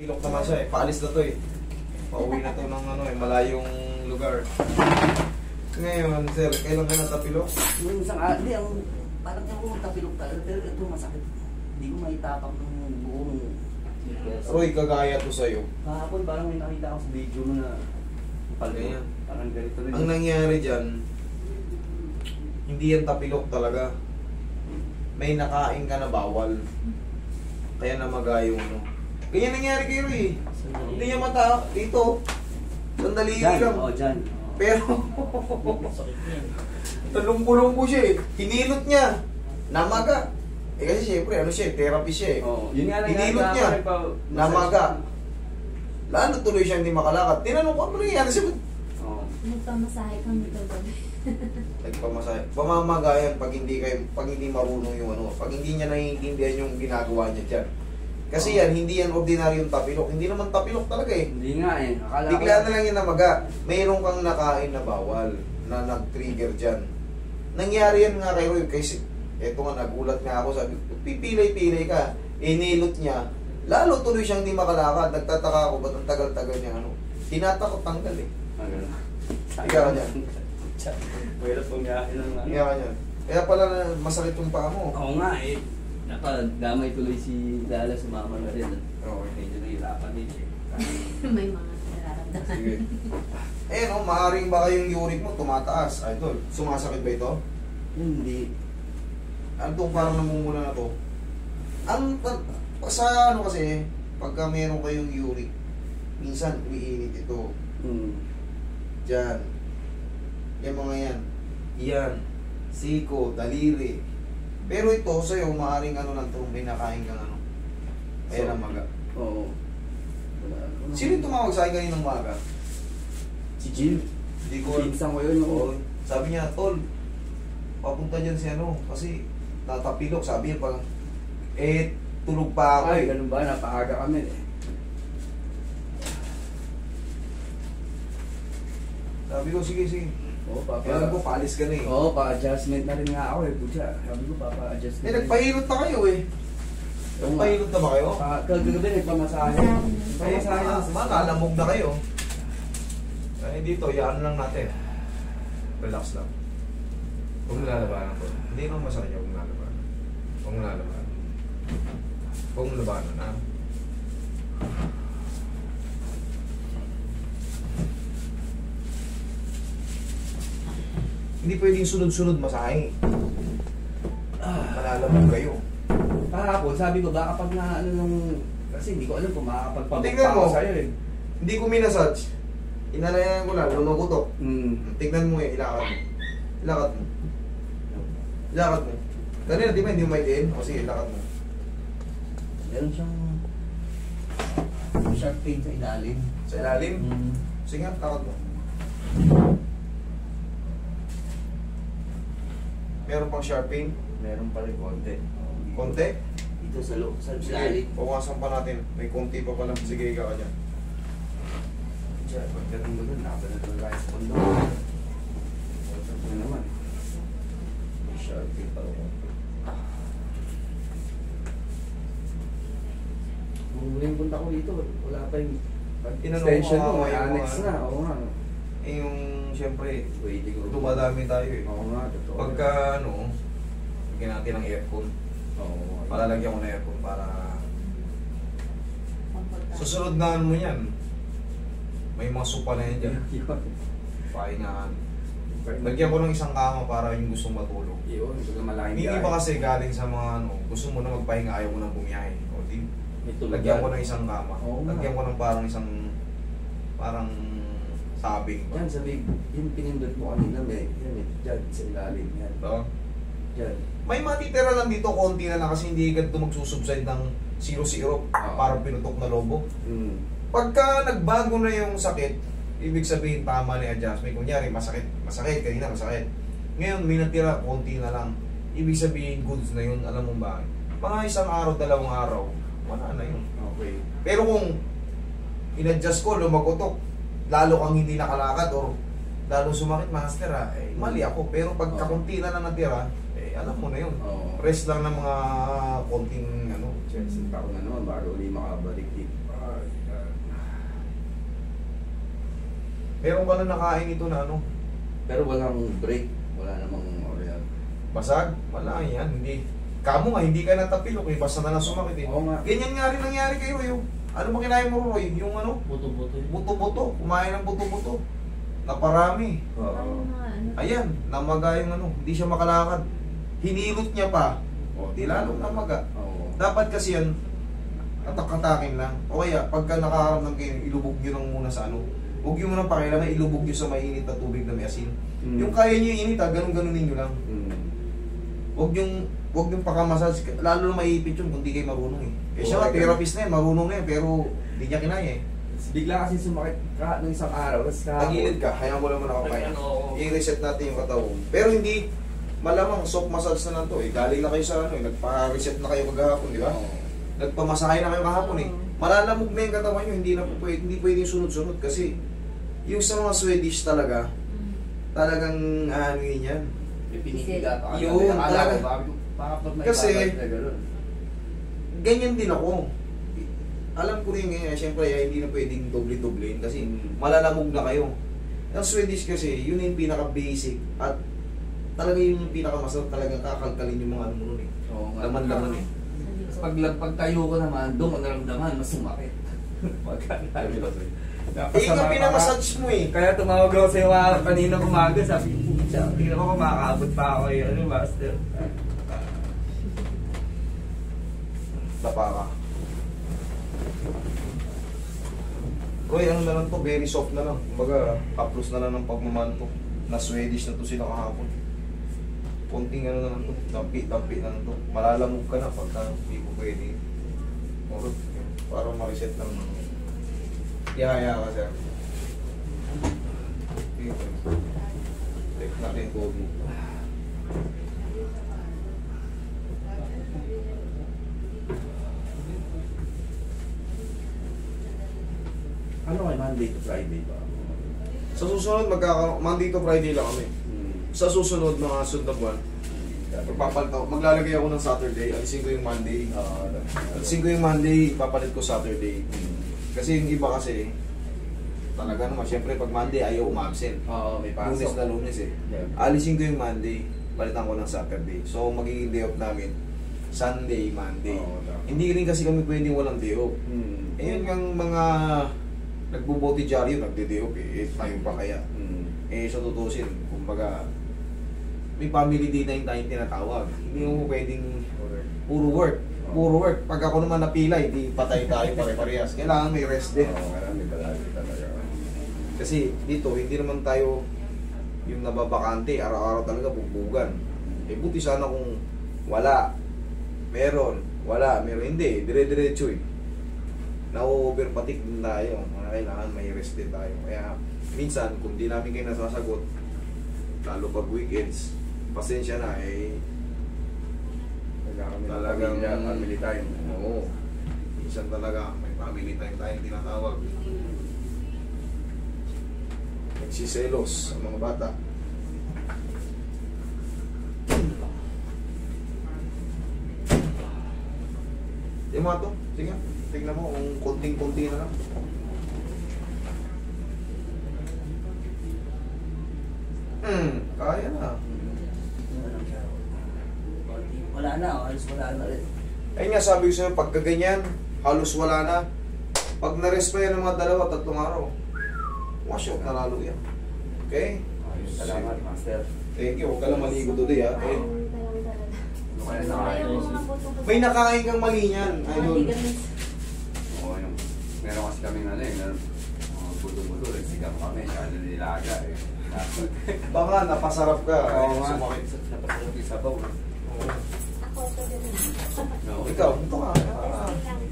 Pilok naman siya eh. Paalis na to eh. Pauwi na to ng ano eh, malayong lugar. Ngayon, sir, kailan ka natapilok? Yung isang, hindi, parang ako tapilok talaga, pero ito masakit. Hindi ko maitapak ng buong. Roy, kagaya to sa'yo. Kahapon parang may nakita ako sa video mo na Ganyan. parang ganito rin. Ang nangyari dyan, hindi yan tapilok talaga. May nakain ka na bawal. Kaya namaga yung ano. Ganyan nangyari kay Roy eh. Hindi niya mata, dito. Sandali lang. Oo, dyan. Pero, talumpo-lumpo siya eh. Hinilot niya. Namaga. Eh kasi syempre, ano siya, therapy siya eh. Oo, yun nga Hinilot niya. Namaga. Lalo tuloy siya hindi makalakad. Tinanong ko, ano nangyayari siya? Oo. Nagpamasahe kami kagabi. Nagpamasahe. Pamamagayan pag hindi marunong yung ano. Pag hindi niya naiintindihan yung ginagawa niya dyan. Kasi yan, hindi yan ordinaryong tapilok. Hindi naman tapilok talaga eh. Hindi nga eh. Akala Bigla na lang yung namaga. Mayroon kang nakain na bawal na nag-trigger dyan. Nangyari yan nga kay Roy. Kasi eto nga, nagulat nga ako. Sabi, pipilay-pilay ka. Inilot niya. Lalo tuloy siyang hindi makalakad. Nagtataka ako, ba't ang tagal-tagal niya ano? Tinatakot tanggal eh. Higa ka dyan. Mahirap pong yakin lang nga. Higa ka dyan. Kaya pala masakit yung paa mo. Oo nga eh. Napadamay tuloy si Lala, sumama na rin. Oo. Medyo nahirapan din siya. May mga nararamdaman. Sige. Eh no, maaaring baka yung uric mo tumataas. Idol, sumasakit ba ito? Hindi. Ano itong parang namumula na to? Sa ano kasi, pagka meron kayong uric, minsan umiinit ito. Diyan. Yung mga yan. Yan. Siko, daliri. Pero ito, sa'yo, maaaring ano lang ito, may nakain kang ano. Kaya namaga. Oo. Sino yung tumawag sa akin kaninang umaga? Si Jill. Hindi ko. Pinsan ko yun. Oo. Sabi niya, Tol, papunta dyan si ano, kasi tatapilok. Sabi niya, pag, tulog pa ako. Ay, ganun ba? Napaaga kami eh. Sabi ko, sige. Oo, Kaya ko, paalis ka na eh. Oo, pa-adjustment na rin nga ako eh. Pucha, sabi ko pa-adjustment. Nagpahilot na kayo eh. Nagpahilot na ba kayo? Kagabi nagpamasahe. Nagpamasahe na. Makalamog na kayo. Eh dito, yaan lang natin. Relax lang. Huwag mo lalabanan ko. Hindi naman masakit yung huwag mo lalabanan. Huwag mo lalabanan. Huwag mo labanan, ha? Hindi pwedeng sunod-sunod masahe. Malalamog kayo. Kahapon, sabi ko baka pag na ano nung... Kasi hindi ko alam kung makakapagpabok Tingnan pa mo. ako sa'yo eh. Hindi ko minasage. Inalayan ko lang, lumagutok. Tignan mo eh, ilakad mo. Ilakad mo. Ilakad mo. Kanina, di ba hindi mo maitiin? O sige, ilakad mo. Meron siyang... sharp pain sa ilalim. Sa ilalim? Sige nga, lakad mo. Meron pang sharp pain? Meron pa rin konti. Konti? Dito sa loob, sa Sige, ilalim. pukasan pa natin. May konti pa pala. Sige, higa ka dyan. Diyan, pagdating mo dun, laban na ito guys. Kondo. Ano naman? May sharp pain pa rin. Nung huling punta ko dito, wala pa yung extension ko, mo, may yung annex mga- na. Oo nga. Eh yung, siyempre, Waiting ko. dumadami tayo eh. Oo nga, totoo. Pagka ano, bigyan natin ng aircon. Oo. Palalagyan ko ng aircon para Komportable. susunod na ano mo yan. May mga sopa na yan dyan. Pahingaan. Lagyan ko ng isang kama para yung gustong matulog. Yun, ito na malaking Hindi pa kasi galing sa mga ano, gusto mo na magpahinga, ayaw mo nang bumiyahe. O di, lagyan ko ng isang kama. Oo nga. Lagyan ko ng parang parang sabing. Yan, sabi, yung pinindot mo kanina, yan, dyan, sa ilalim, yan. So, Dyan. may matitira lang dito, konti na lang kasi hindi agad ito magsusubside ng 0-0. Parang pinutok na lobo. Pagka nagbago na yung sakit, ibig sabihin tama na yung adjustment. Kunyari, masakit, kanina masakit. Ngayon, may natira, konti na lang. Ibig sabihin, goods na yun, alam mo ba? Mga isang araw, 2 araw, wala na yun. Okay. Pero kung in-adjust ko, lumagotok, lalo kang hindi nakalakad or lalo sumakit, master mali ako. Pero pag kakunti na lang natira, alam mo na yun. Rest lang ng mga konting ano. Chelsea pa ako na naman bago ulit makabalik dito. Meron ka na nakain ito na ano, Pero walang break. Wala namang oral. basag? Wala yan, hindi. Kamo nga, hindi ka natapilok eh, basta na lang sumakit eh. Oo nga. Ganyan nga rin nangyari kayo yung, ano ba kinain mo Roy? Yung ano, Buto-buto yun. buto-buto, kumain ng buto-buto. Naparami. Oo. Ayan, namaga yung ano, hindi siya makalakad. Hinilot niya pa. O, di lalong namaga. Oo. Dapat kasi yan, atak-atakin lang. O kaya, pagka nakakaramdam kayo, ilubog nyo lang muna sa ano. Huwag nyo muna pakialaman, ilubog nyo sa mainit na tubig na may asin. Mm. Yung kaya nyo init ha, ganun-ganunin nyo lang. Mm. Huwag yung pakamassage, lalo na maiipit yun kung di kayo marunong eh. Eh siya Oo, nga, therapist na yan, marunong na yan, pero di niya kinaya eh. Bigla kasi sumakit nung isang araw. Tapos Tagilid ka, hayaan mo lang muna ako Ano ako? i-reset natin yung katawan. Pero hindi, malamang soft massage na lang to eh. Galing na kayo sa ano eh, nagpa-reset na kayo maghapon, di ba? Oo. Nagpamasahe na kayo kahapon eh. Malalamog na yung katawan nyo, hindi na po pwede, hindi pwedeng sunod-sunod kasi yung sa mga Swedish talaga, talagang ano yun yan. May pinipiga pa. Yun, Akala ko, talaga. baka pag may Kasi, babalik na gano'n. Ganyan din ako. Alam ko rin ngayon, syempre hindi na pwedeng doble-doblein kasi malalamog na kayo. Ang Swedish kasi, yun yung pinaka-basic at talaga yun yung pinaka-masarap talagang kakalkalin yung mga ano mo nun eh. Oo nga. Laman-laman eh. Pag tayo ko naman, doon ko naramdaman, mas sumakit. Eh, ikaw pinamassage mo eh. Kaya tumawag ako sa'yo kanina umaga, sabi ko, tingnan ko kung makakaabot pa ako yung ano, master. Dapa ka. Roy, ano na lang to, very soft na lang. Kumbaga, haplos na lang ng pagmamahal to. Na Swedish na to sila kahapon. Konting ano na lang to, dampi na lang to. Malalamog ka na pagka hindi po pwede. Orot, para ma-reset lang. Yaya ka, sir. Take natin yung code mo. Ano kay Monday to Friday ba? Sa susunod, Monday to Friday lang kami. Sa susunod, mga sunod na buwan, maglalagay ako ng Saturday, alisin ko yung Monday. Alisin ko yung Monday, papalit ko Saturday. Kasi yung iba kasi, talaga naman, syempre pag Monday ayaw umabsent. Oo, may pasok. Lunes na Lunes eh. Yeah. Alisin ko yung Monday, palitan ko ng Saturday. So magiging day off namin, Sunday, Monday. Hindi rin kasi kami pwedeng walang day off. Eh yun yung mga nagbubote dyaryo, nagde-day off eh. Tayo pa kaya. Eh sa tutusin, kumbaga, may family day na yung tayong tinatawag. Hindi mo pwedeng puro work. Puro work. Pag ako naman napila, hindi patay tayo pare-parehas. Kailangan may rest din. Oo, marami palagi talaga. Kasi dito, hindi naman tayo yung nababakante, araw-araw talaga bugbugan. Eh buti sana kung wala, meron, hindi, dire-diretso eh. Na-overpatik din tayo. Kailangan may rest din tayo. Kaya minsan, kung di namin kayo nasasagot, lalo pag weekends, pasensya na eh. Talagang family time. Oo. Minsan talaga may family time tayong tinatawag. Nagsiselos ang mga bata. Yung mga to, sige, tignan mo kung konting-konti na lang. Kaya na. Wala na, halos wala na rin. Ayun nga, sabi ko sa'yo, pagka ganyan, halos wala na. Pag na-rest pa yan ng mga 2-3 araw, wash out na lalo yan. Okay? Salamat, Master. Thank you. Huwag ka lang maligo today, ha? Eh, Ano kaya nakain? may nakain kang mali niyan. Idol. Oo, yung meron kasi kami ano eh, mga buto-buto, nagsigang kami, ano nilaga eh. Baka napasarap ka. Oo nga, Sumakit. napasarap yung sabaw. Oo. Ako ito din. No, Ikaw, ito ka.